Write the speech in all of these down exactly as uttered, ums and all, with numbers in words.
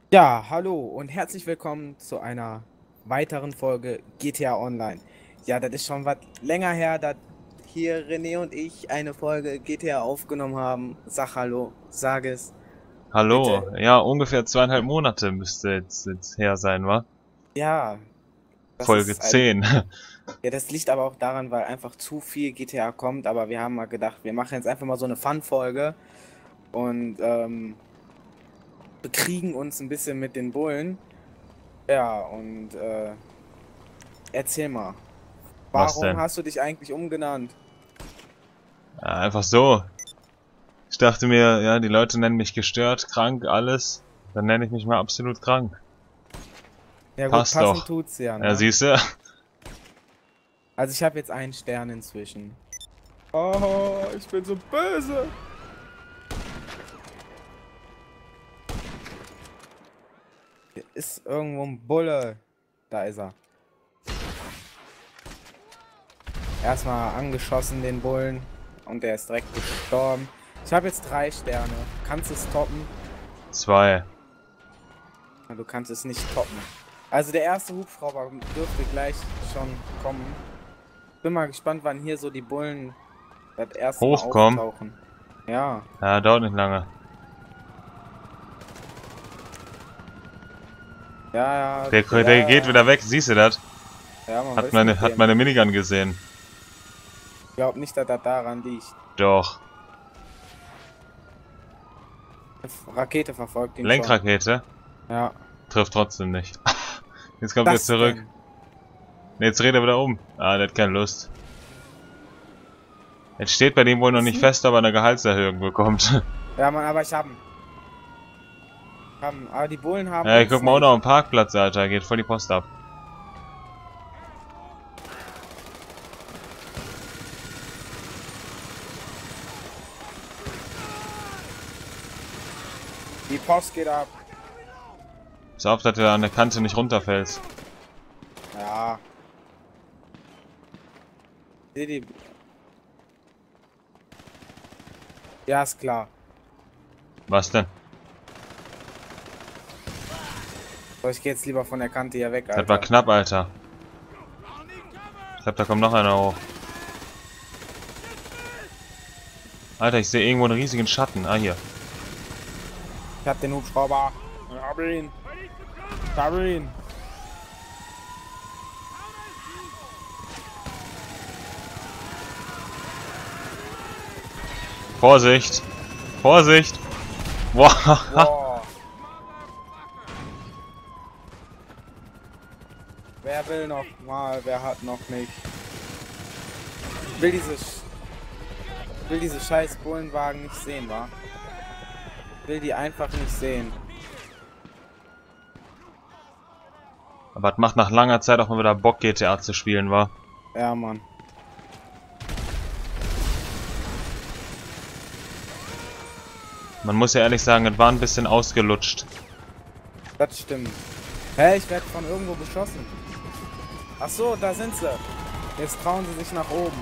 Ja, hallo und herzlich willkommen zu einer weiteren Folge G T A Online. Ja, das ist schon was länger her, dass hier René und ich eine Folge G T A aufgenommen haben. Sag hallo, sag es, bitte. Hallo, ja, ungefähr zweieinhalb Monate müsste jetzt, jetzt her sein, wa? Ja, das Folge ist ein, zehn. ja, das liegt aber auch daran, weil einfach zu viel G T A kommt, aber wir haben mal gedacht, wir machen jetzt einfach mal so eine Fun-Folge und ähm, bekriegen uns ein bisschen mit den Bullen. Ja, und äh, erzähl mal, Was warum denn? hast du dich eigentlich umgenannt? Ja, einfach so. Ich dachte mir, ja, die Leute nennen mich gestört, krank, alles. Dann nenne ich mich mal absolut krank. Ja gut, Passt passend doch. tut's ja, Ja, ne? siehste? Also ich habe jetzt einen Stern inzwischen. Oh, ich bin so böse. Hier ist irgendwo ein Bulle. Da ist er. Erstmal angeschossen, den Bullen. Und der ist direkt gestorben. Ich habe jetzt drei Sterne. Kannst du es toppen? Zwei. Na, du kannst es nicht toppen. Also der erste Hubschrauber dürfte gleich schon kommen. Bin mal gespannt, wann hier so die Bullen das erste Mal Hochkommen? auftauchen. Ja, Ja, dauert nicht lange. ja, ja, Der, ja, der geht ja, wieder weg, siehst du das? ja, man Hat weiß meine, mit hat dem. meine Minigun gesehen. Ich glaube nicht, dass das daran liegt. Doch. Rakete verfolgt ihn schon. Lenkrakete? Ja. Trifft trotzdem nicht. Jetzt kommt er Das zurück. denn? Ne, Jetzt dreht er wieder um. Ah, der hat keine Lust. Jetzt steht bei dem wohl noch nicht Sneak. fest, ob er eine Gehaltserhöhung bekommt. Ja, Mann, aber ich hab ihn. Haben. Aber die Bullen haben Ja, ich guck uns mal auch noch nicht. am Parkplatz, Alter. Geht voll die Post ab. Die Post geht ab. Pass auf, dass du da an der Kante nicht runterfällst. Ja. Seh die. Ja, ist klar. Was denn? So, ich geh jetzt lieber von der Kante hier weg, Das war Alter. knapp, Alter. Ich glaube, da kommt noch einer hoch. Alter, ich sehe irgendwo einen riesigen Schatten. Ah, hier. Ich hab den Hubschrauber. Ich hab ihn. Ich hab ihn. Vorsicht! Vorsicht! Boah! Wow. Wer will noch mal? Wer hat noch nicht? Ich will diese, Sch- ich will diese scheiß Bullenwagen nicht sehen, wa? Ich will die einfach nicht sehen. Aber es macht nach langer Zeit auch mal wieder Bock, G T A zu spielen, wa? Ja, Mann. Man muss ja ehrlich sagen, es war ein bisschen ausgelutscht. Das stimmt. Hä, ich werde von irgendwo beschossen. Ach so, da sind sie. Jetzt trauen sie sich nach oben.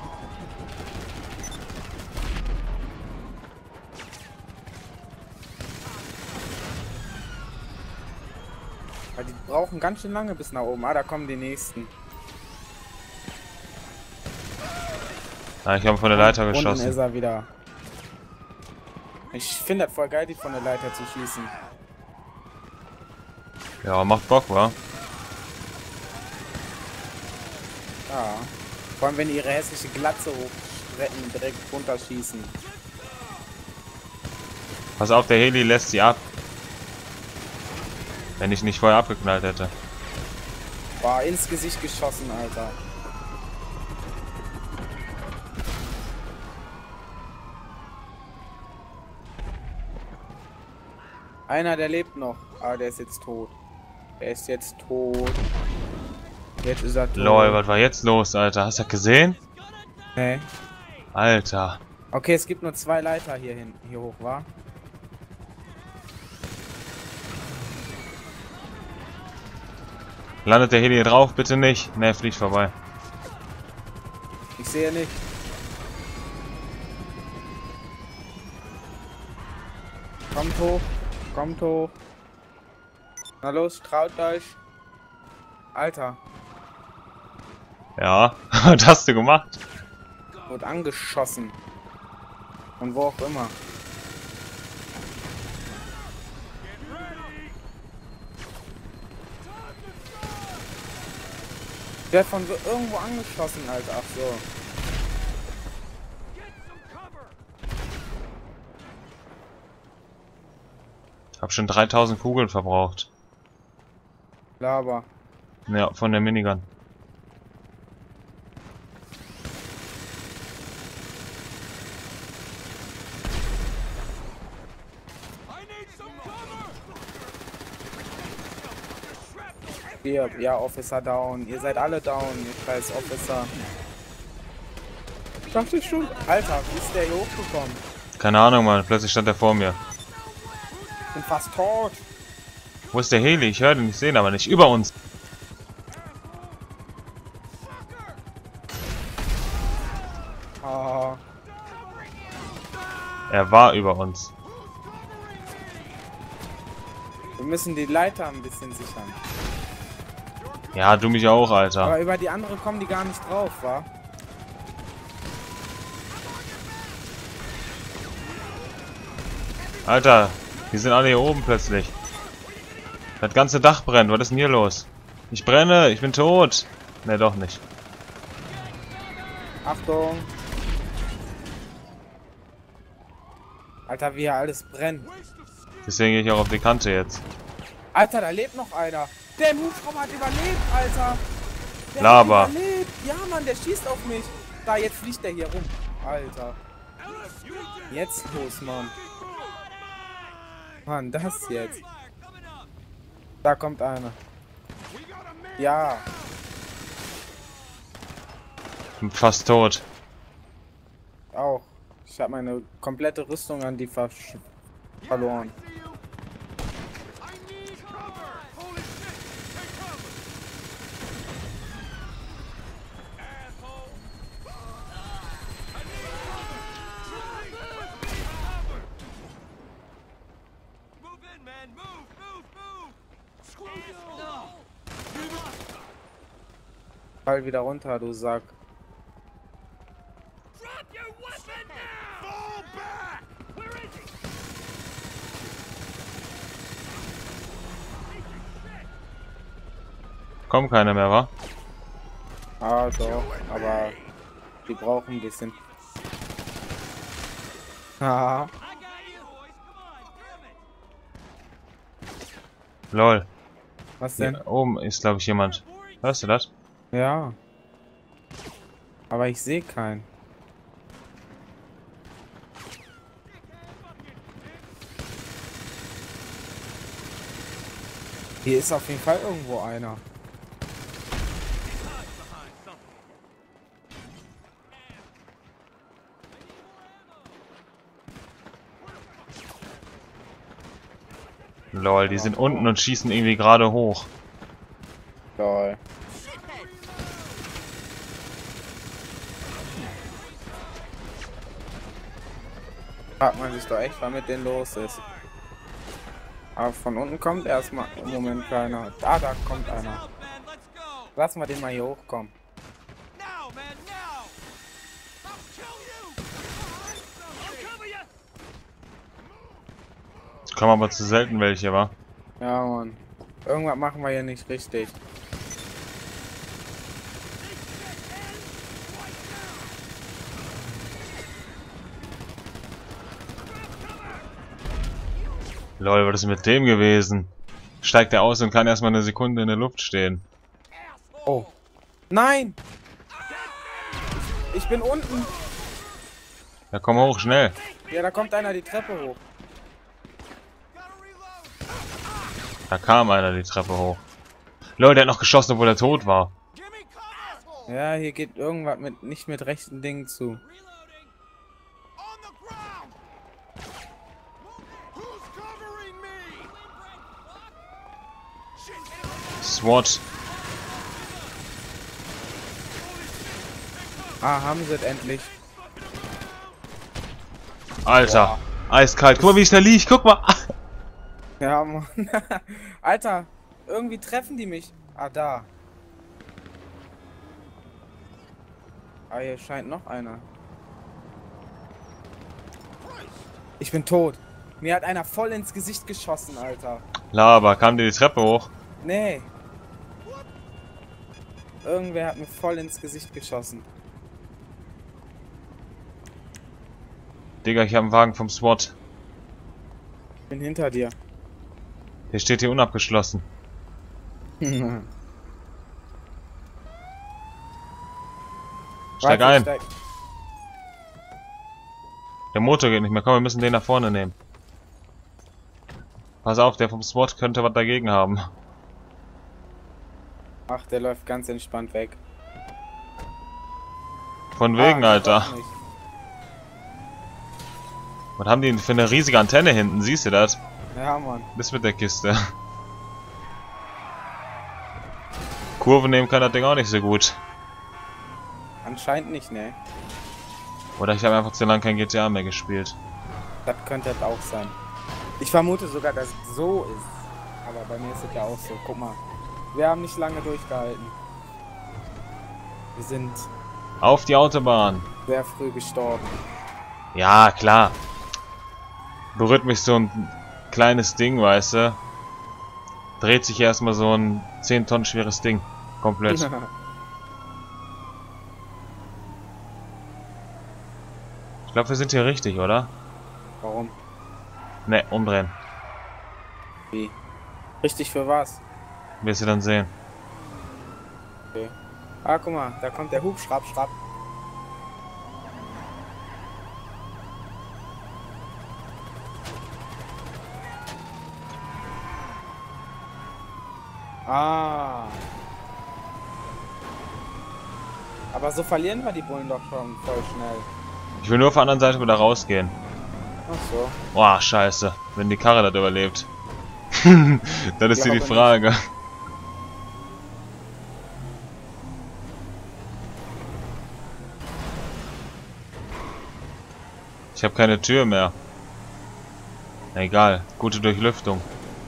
Weil die brauchen ganz schön lange bis nach oben. Ah, da kommen die nächsten. Ah, ich habe von der Und Leiter unten ist geschossen. er wieder. Ich finde das voll geil, die von der Leiter zu schießen. Ja, macht Bock, wa? Ja. Vor allem, wenn die ihre hässliche Glatze hochstrecken, direkt runterschießen. Pass auf, der Heli lässt sie ab. Wenn ich nicht vorher abgeknallt hätte. War ins Gesicht geschossen, Alter. Einer, der lebt noch. Ah, der ist jetzt tot. Der ist jetzt tot. Jetzt ist er tot. Lol, was war jetzt los, Alter? Hast du das gesehen? Nee. Alter. Okay, es gibt nur zwei Leiter hier hin, hier hoch, wa? Landet der Heli hier drauf? Bitte nicht. Ne, fliegt vorbei. Ich sehe nicht. Kommt hoch. Kommt hoch. Na los, traut euch. Alter, Ja, was hast du gemacht? wird angeschossen. Und wo auch immer. Der von so irgendwo angeschossen, Alter. Ach so. Hab schon dreitausend Kugeln verbraucht. Laber. Ja, von der Minigun. Hier, ja, Officer down. Ihr seid alle down, ihr scheiß Officer. Ich dachte schon. Alter, wie ist der hier hochgekommen? Keine Ahnung, Mann. Plötzlich stand er vor mir. Ich bin fast tot. Wo ist der Heli? Ich höre den nicht sehen, aber nicht über uns. Oh. Er war über uns. Wir müssen die Leiter ein bisschen sichern. Ja, du mich auch, Alter. Aber über die andere kommen die gar nicht drauf, wa? Alter, die sind alle hier oben plötzlich. Das ganze Dach brennt. Was ist denn hier los? Ich brenne, ich bin tot. Ne, doch nicht. Achtung. Alter, wie hier alles brennt. Deswegen gehe ich auch auf die Kante jetzt. Alter, da lebt noch einer. Der im Hubschrauber hat überlebt, Alter. Der Laber. Hat überlebt. Ja, Mann, der schießt auf mich. Da, jetzt fliegt der hier rum. Alter. Jetzt los, Mann. Mann, das jetzt. Da kommt einer. Ja. Bin fast tot. Auch. Ich habe meine komplette Rüstung an die ver verloren. Fall wieder runter, du Sack. Kommt keiner mehr, wa? Ah, doch, aber die brauchen ein bisschen. Haha. Lol. Was denn? Hier oben ist, glaube ich, jemand. Hörst du das? Ja. Aber ich sehe keinen. Hier ist auf jeden Fall irgendwo einer. Lol, die sind unten und schießen irgendwie gerade hoch. Lol. Fragt man sich doch echt, was mit denen los ist. Aber von unten kommt erstmal im Moment keiner. Da, da kommt einer. Lass mal den mal hier hochkommen. Kommen aber zu selten welche, wa? Ja, Mann. Irgendwas machen wir hier nicht richtig. Lol, was ist mit dem gewesen? Steigt er aus und kann erstmal eine Sekunde in der Luft stehen. Oh. Nein! Ich bin unten. Ja, komm hoch, schnell. Ja, da kommt einer die Treppe hoch. Da kam einer die Treppe hoch. Lol, der hat noch geschossen, obwohl er tot war. Ja, hier geht irgendwas mit nicht mit rechten Dingen zu. SWAT. Ah, haben sie es endlich. Alter, eiskalt. Guck mal, wie ich da lieg. Guck mal. Ja, Mann. Alter, irgendwie treffen die mich. Ah, da. Ah, hier scheint noch einer. Ich bin tot. Mir hat einer voll ins Gesicht geschossen, Alter. Laber, kam dir die Treppe hoch? Nee. Irgendwer hat mir voll ins Gesicht geschossen. Digga, ich habe einen Wagen vom SWAT. Ich bin hinter dir. Der steht hier unabgeschlossen. Steig Warte, ein. steig. Der Motor geht nicht mehr. Komm, wir müssen den nach vorne nehmen. Pass auf, der vom SWAT könnte was dagegen haben. Ach, der läuft ganz entspannt weg. Von wegen, Ah, Alter. doch nicht. Was haben die denn für eine riesige Antenne hinten? Siehst du das? Ja, Mann. Das mit der Kiste. Kurve nehmen kann das Ding auch nicht so gut. Anscheinend nicht, ne? Oder ich habe einfach zu lange kein G T A mehr gespielt. Das könnte das auch sein. Ich vermute sogar, dass es so ist. Aber bei mir ist es ja auch so. Guck mal. Wir haben nicht lange durchgehalten. Wir sind Auf die Autobahn. sehr früh gestorben. Ja, klar. Berührt mich so ein kleines Ding, weißt du. Dreht sich erstmal so ein zehn Tonnen schweres Ding. Komplett. Ich glaube, wir sind hier richtig, oder? Warum? Ne, umdrehen. Wie? Richtig für was? Wirst du dann sehen. Okay. Ah, guck mal, da kommt der Hubschrapp, schrapp. Ah. Aber so verlieren wir die Bullen doch schon voll schnell. Ich will nur auf der anderen Seite wieder rausgehen. Ach so. Boah, scheiße. Wenn die Karre das überlebt. Dann ist Ja, hier die aber Frage. Ich habe keine Tür mehr. Egal, gute Durchlüftung.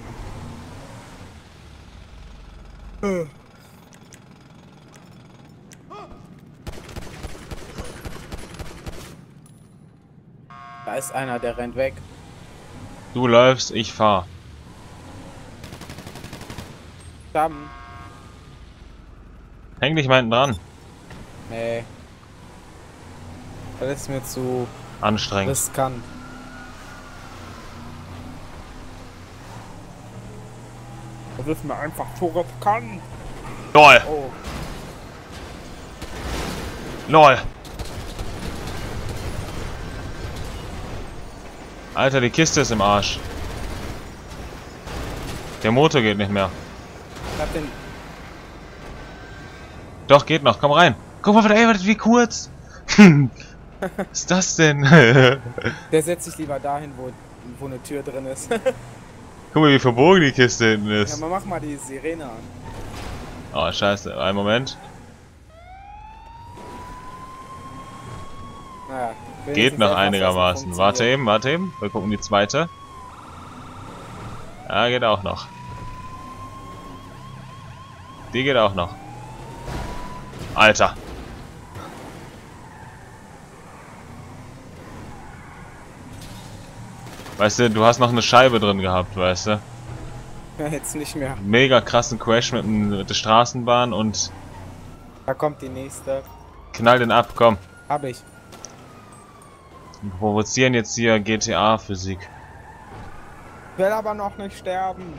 Da ist einer, der rennt weg. Du läufst, ich fahr. Stamm. Häng dich mal hinten dran. Nee. Das ist mir zu Anstrengend. riskant. Das ist mir einfach zu riskant. LOL! Oh. LOL! Alter, die Kiste ist im Arsch. Der Motor geht nicht mehr. Ich hab den. Doch, geht noch. Komm rein. Guck mal, ey, wie kurz. Was ist das denn? Der setzt sich lieber dahin, wo, wo eine Tür drin ist. Guck mal, wie verbogen die Kiste hinten Ja, ist. mal mach mal die Sirene an. Oh, scheiße. Einen Moment. Naja, Geht wenigstens noch etwas, was einigermaßen. funktioniert. Warte eben, warte eben. Wir gucken die zweite. Ja, geht auch noch. Die geht auch noch. Alter. Weißt du, du hast noch eine Scheibe drin gehabt, weißt du? Ja, jetzt nicht mehr. Mega krassen Crash mit, dem- mit der Straßenbahn und Da kommt die nächste. knall den ab, komm. Hab ich. Wir provozieren jetzt hier G T A-Physik. Will aber noch nicht sterben.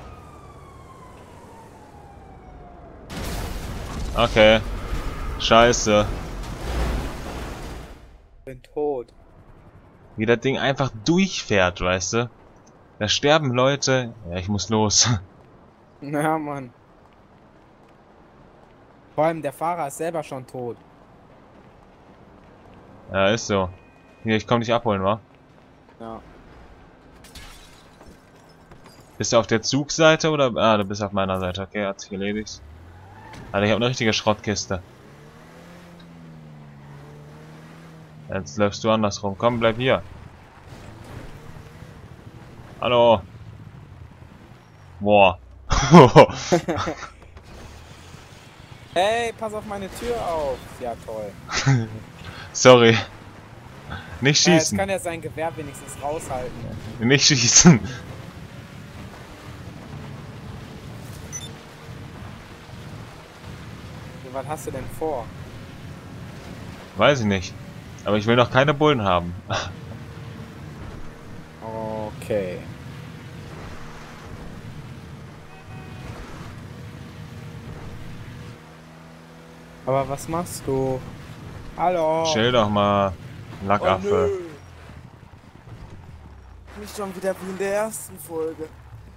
Okay. Scheiße. Bin tot. Wie das Ding einfach durchfährt, weißt du? Da sterben Leute. Ja, ich muss los. Ja, Mann. Vor allem der Fahrer ist selber schon tot. Ja, ist so. Hier, ich komm dich abholen, wa? Ja. Bist du auf der Zugseite oder... Ah, du bist auf meiner Seite. Okay, hat sich erledigt. Alter, ich habe eine richtige Schrottkiste. Jetzt läufst du andersrum. Komm, bleib hier. Hallo. Boah. Hey, pass auf meine Tür auf. Ja, toll. Sorry. Nicht Ja, jetzt schießen. kann er sein Gewehr wenigstens raushalten. Nicht schießen. Was hast du denn vor? Weiß ich nicht. Aber ich will noch keine Bullen haben. Okay. Aber was machst du? Hallo? Chill doch mal, Lackaffe. Oh, nö. Nicht schon wieder wie in der ersten Folge.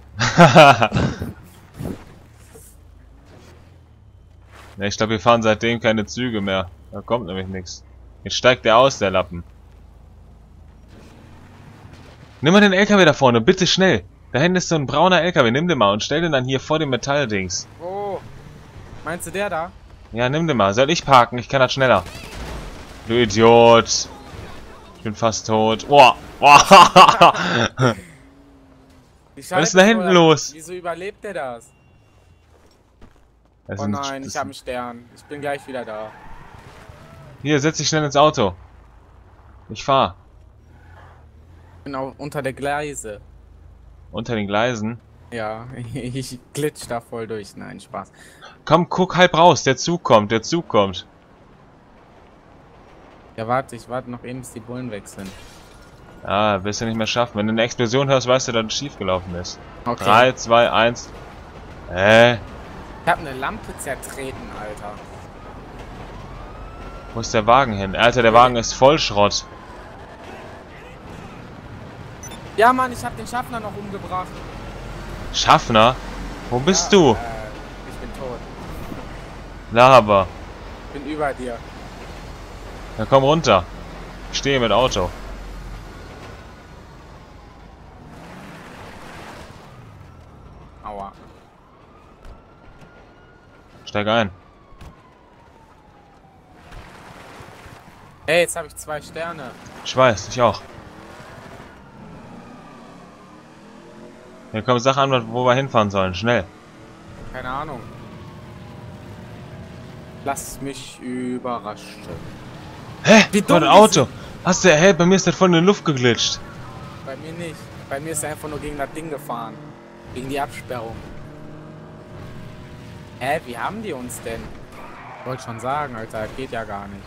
Ja, ich glaube, wir fahren seitdem keine Züge mehr. Da kommt nämlich nichts. Jetzt steigt der aus, der Lappen. Nimm mal den L K W da vorne, bitte schnell. Da hinten ist so ein brauner L K W, nimm den mal und stell den dann hier vor dem Metalldings. Oh, meinst du der da? Ja, nimm den mal. Soll ich parken? Ich kann das schneller. Du Idiot. Ich bin fast tot. Boah. Boah. Was ist denn da hinten los? Wieso überlebt der das? Das Oh sind- nein, das ich habe einen sind- Stern. Ich bin gleich wieder da. Hier, setz dich schnell ins Auto. Ich fahr. Ich bin auch unter der Gleise. Unter den Gleisen. Ja, ich glitsch da voll durch. Nein, Spaß. Komm, guck halb raus. Der Zug kommt, der Zug kommt. Ja, warte, ich warte noch eben, bis die Bullen weg sind. Ah, wirst du nicht mehr schaffen. Wenn du eine Explosion hörst, weißt du, dass es schief gelaufen ist. Okay. drei, zwei, eins. Äh, Ich hab eine Lampe zertreten, Alter. wo ist der Wagen hin? Alter, der Wagen ist voll Schrott. Ja, Mann, ich hab den Schaffner noch umgebracht. Schaffner? Wo bist Ja, du? Äh, ich bin tot. Laber. Ich bin über dir. Na komm runter. Ich stehe mit Auto. Aua. Steig ein. Ey, jetzt habe ich zwei Sterne. Ich weiß, ich auch. Ja komm, sag an, wo wir hinfahren sollen. Schnell. Keine Ahnung. Lass mich überraschen. Hä? Wie Wie dumm dumm die Auto. sind. Hast du, hä? Bei mir ist das voll in die Luft geglitscht. Bei mir nicht. Bei mir ist er einfach nur gegen das Ding gefahren. Gegen die Absperrung. Hä, wie haben die uns denn? Ich wollte schon sagen, Alter, das geht ja gar nicht.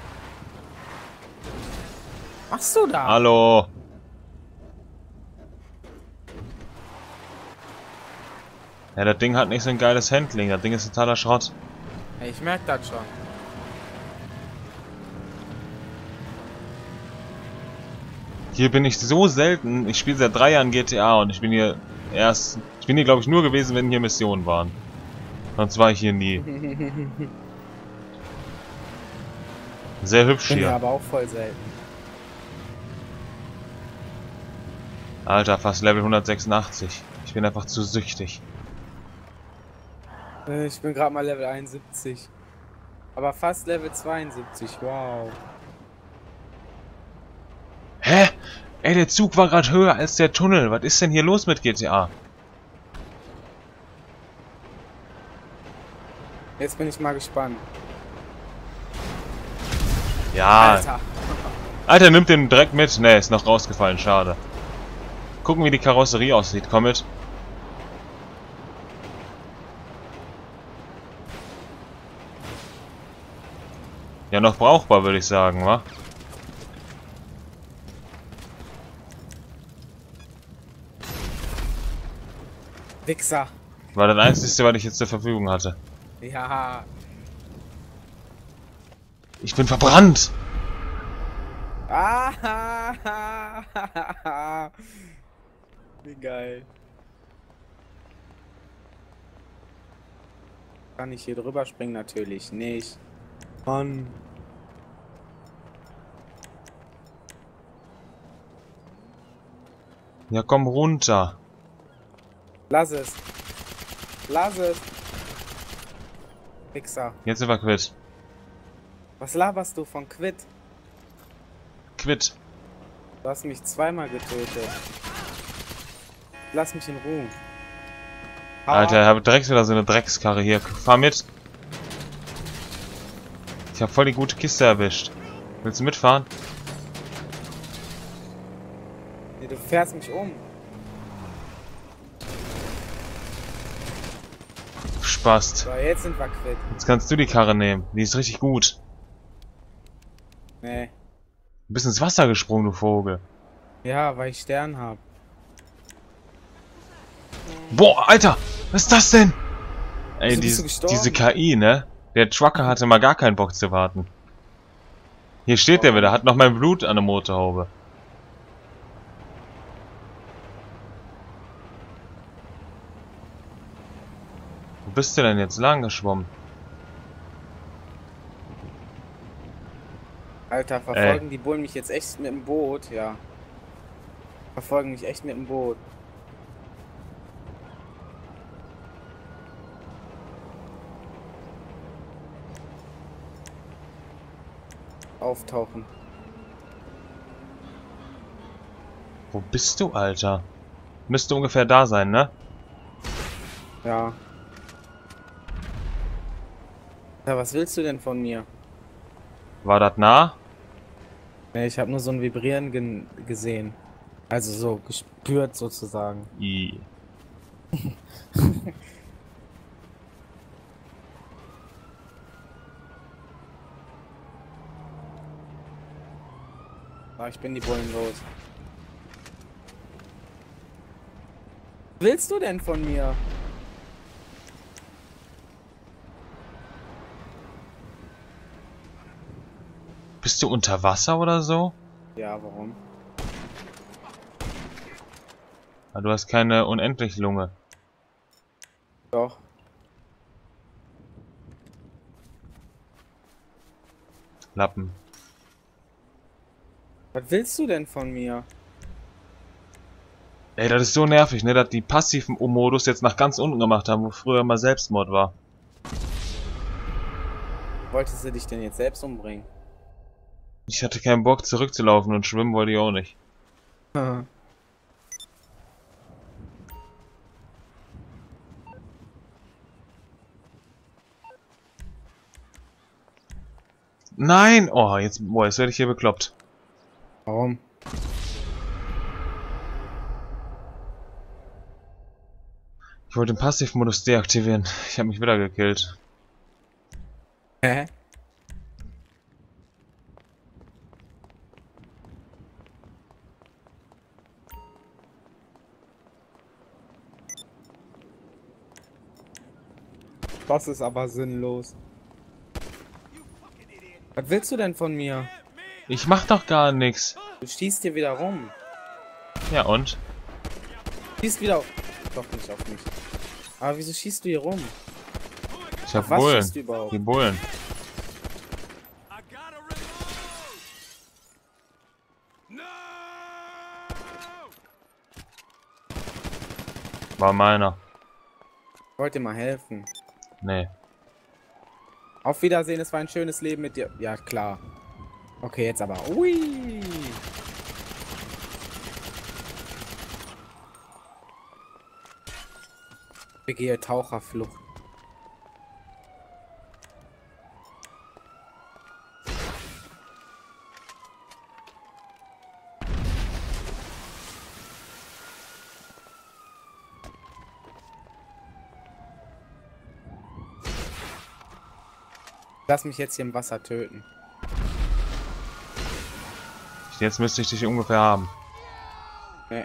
Was machst du da? Hallo. Ja, das Ding hat nicht so ein geiles Handling. Das Ding ist totaler Schrott. Ey, ich merk das schon. Hier bin ich so selten. Ich spiele seit drei Jahren G T A und ich bin hier erst... Ich bin hier, glaube ich, nur gewesen, wenn hier Missionen waren. Sonst war ich hier nie. Sehr hübsch Bin ja hier. aber auch voll selten. Alter, fast Level hundertsechsundachtzig. Ich bin einfach zu süchtig. Äh, Ich bin gerade mal Level einundsiebzig. Aber fast Level zweiundsiebzig, wow. Hä? Ey, der Zug war gerade höher als der Tunnel. Was ist denn hier los mit G T A? Jetzt bin ich mal gespannt. Ja. Alter. Alter, nimmt den Dreck mit. Ne, ist noch rausgefallen. Schade. Gucken, wie die Karosserie aussieht. Komm mit. Ja, noch brauchbar, würde ich sagen, wa? Wichser. War das Einzige, was ich jetzt zur Verfügung hatte. Ja. Ich bin verbrannt! Ah, wie geil. Kann ich hier drüber springen? Natürlich nicht. Mann. Ja, komm runter. Lass es. Lass es. Wichser. Jetzt sind wir quitt. Was laberst du von Quit? Quitt. Du hast mich zweimal getötet. Lass mich in Ruhe. Alter, ich habe direkt wieder so eine Dreckskarre hier. Fahr mit. Ich habe voll die gute Kiste erwischt. Willst du mitfahren? Nee, du fährst mich um. Spaß. So, jetzt sind wir quitt. Jetzt kannst du die Karre nehmen. Die ist richtig gut. Nee. Du bist ins Wasser gesprungen, du Vogel. Ja, weil ich Stern hab. Boah, Alter! Was ist das denn? Ey, Wieso bist diese, du gestorben? diese K I, ne? Der Trucker hatte mal gar keinen Bock zu warten. Hier steht der wieder, hat noch mein Blut an der Motorhaube. Wo bist du denn jetzt lang geschwommen? Alter, verfolgen die Bullen mich jetzt echt mit dem Boot? Ja. Verfolgen mich echt mit dem Boot. Auftauchen. Wo bist du, Alter? Müsste ungefähr da sein, ne? Ja. Ja, was willst du denn von mir? War das nah? Nee, ich habe nur so ein Vibrieren gen gesehen. Also so gespürt sozusagen. I. Ah, ich bin die Bullen los. Was willst du denn von mir? Bist du unter Wasser oder so? Ja, warum? Ah, du hast keine unendlich Lunge. Doch. Lappen. Was willst du denn von mir? Ey, das ist so nervig, ne, dass die passiven Modus jetzt nach ganz unten gemacht haben, wo früher mal Selbstmord war. Wolltest du dich denn jetzt selbst umbringen? Ich hatte keinen Bock zurückzulaufen und schwimmen wollte ich auch nicht. Nein! Oh, jetzt, boah, jetzt werde ich hier bekloppt. Warum? Ich wollte den Passivmodus deaktivieren. Ich habe mich wieder gekillt. Hä? Das ist aber sinnlos. Was willst du denn von mir? Ich mach doch gar nichts. Du schießt hier wieder rum. Ja und? Schießt wieder auf... Doch nicht auf mich. Aber wieso schießt du hier rum? Ich hab Was Bullen. schießt du überhaupt? Die Bullen. War meiner. Ich wollte dir mal helfen. Nee. Auf Wiedersehen, es war ein schönes Leben mit dir. Ja, klar. Okay, jetzt aber. Ui. Begehe Taucherflucht. Lass mich jetzt hier im Wasser töten. Jetzt müsste ich dich ungefähr haben. Nee.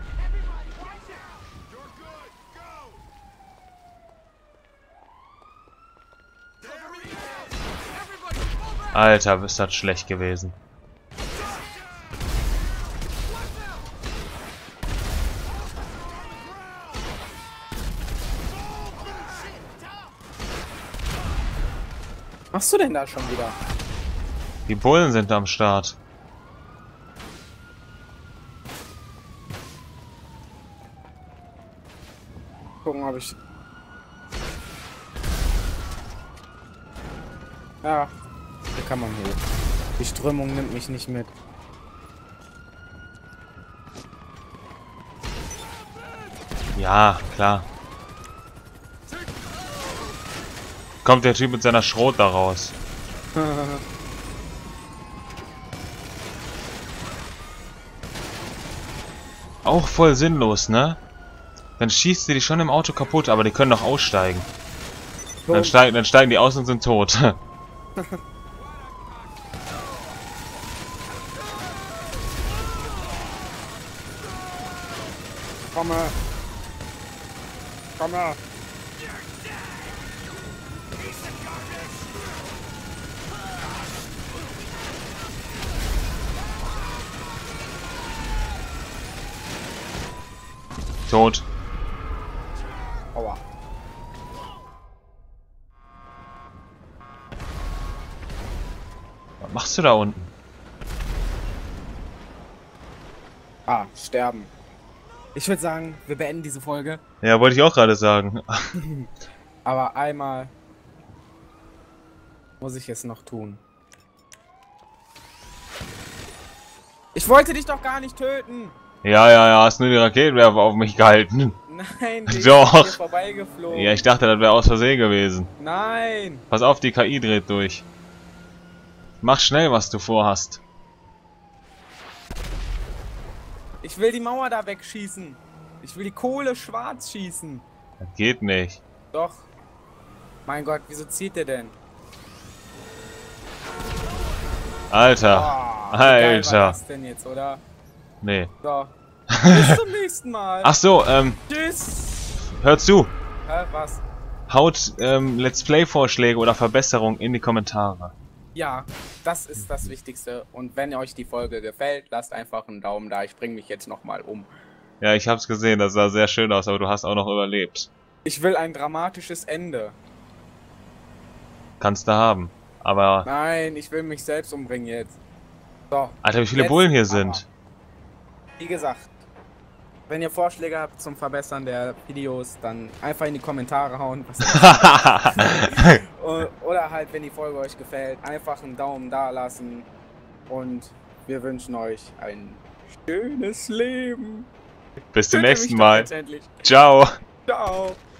Alter, ist das schlecht gewesen. Was machst du denn da schon wieder? Die Bullen sind am Start. Gucken, ob ich... Ja, hier kann man hier. Die Strömung nimmt mich nicht mit. Ja, klar. kommt der Typ mit seiner Schrot da raus. Auch voll sinnlos, ne? Dann schießt sie die schon im Auto kaputt, aber die können doch aussteigen. Dann steigen, dann steigen die aus und sind tot. Komme! Komme! Tot. Aua. Was machst du da unten? Ah, sterben. Ich würde sagen, wir beenden diese Folge. Ja, wollte ich auch gerade sagen. Aber einmal muss ich es noch tun. Ich wollte dich doch gar nicht töten. Ja, ja, ja, hast nur die Raketenwerfer auf mich gehalten. Nein, die Doch. ist hier vorbeigeflogen. Ja, ich dachte, das wäre aus Versehen gewesen. Nein. Pass auf, die K I dreht durch. Mach schnell, was du vorhast. Ich will die Mauer da wegschießen. Ich will die Kohle schwarz schießen. Das geht nicht. Doch. Mein Gott, wieso zieht der denn? Alter. Oh, wie geil Alter. war das denn jetzt, oder? Nee. So. Bis zum nächsten Mal. Ach so, ähm, Tschüss. hört zu. Hä, was? Haut ähm, Let's Play-Vorschläge oder Verbesserungen in die Kommentare. Ja, das ist das Wichtigste. Und wenn euch die Folge gefällt, lasst einfach einen Daumen da. Ich bringe mich jetzt nochmal um. Ja, ich hab's gesehen, das sah sehr schön aus, aber du hast auch noch überlebt. Ich will ein dramatisches Ende. Kannst du haben. Aber, Nein, ich will mich selbst umbringen jetzt. So. Alter, wie viele jetzt Bullen hier aber. sind. Wie gesagt, wenn ihr Vorschläge habt zum Verbessern der Videos, dann einfach in die Kommentare hauen. Oder halt, wenn die Folge euch gefällt, einfach einen Daumen da lassen. Und wir wünschen euch ein schönes Leben. Bis zum Töte nächsten mich doch Mal. letztendlich. Ciao. Ciao.